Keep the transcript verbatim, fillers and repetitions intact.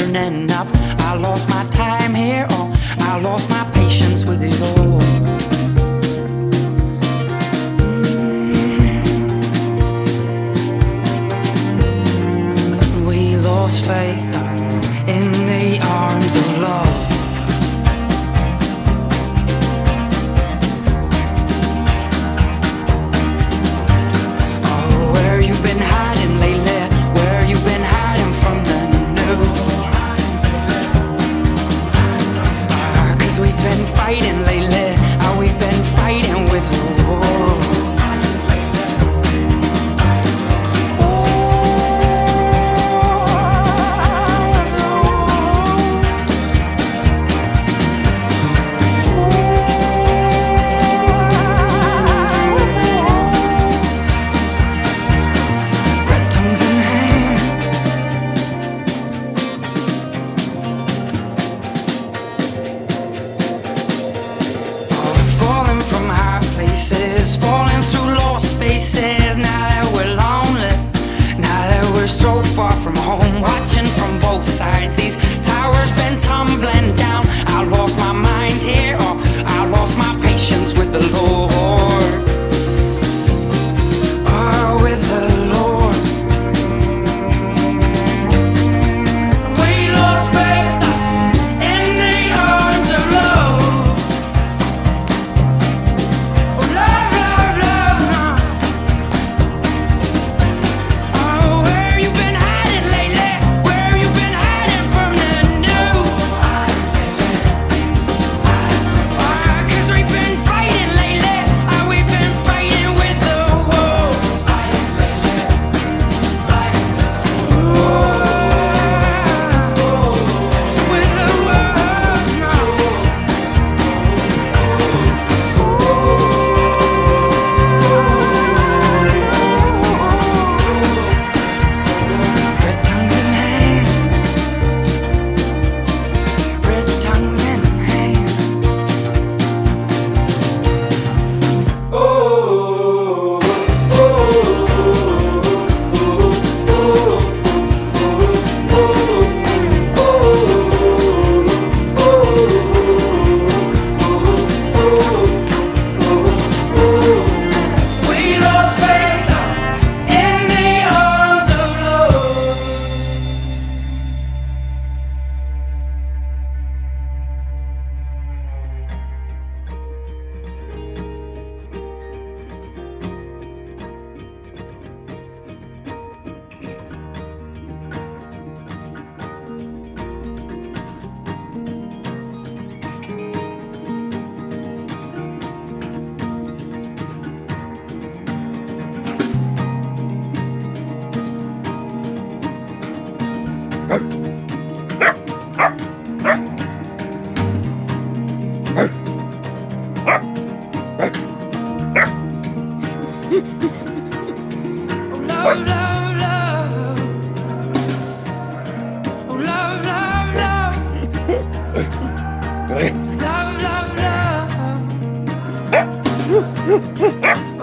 burning up. I lost my time here, oh, I lost my patience with it all. Mm. We lost faith in the arms of love. Fighting lately, how we've been fighting with the war. Red tongues in hands. Falling through lost spaces. Now that we're lonely, now that we're so far from home, watching from both sides. These towers been tumbling down. I lost my mind here, or I lost my patience with the Lord. Oh, with the Lord. We lost faith in the arms of love. Love, love, love. Oh, love, love, love. Love, love, love.